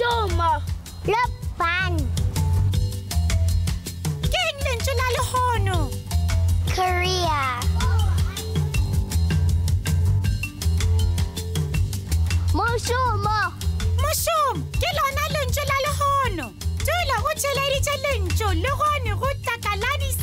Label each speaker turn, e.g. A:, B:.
A: Mosomo.
B: Lapan.
C: Keng lentswe la lehono.
B: Korea. Mosomo.
C: Mosom, ke lona lentswe la lehono. Tula o theleditse lentso le gone go Takalani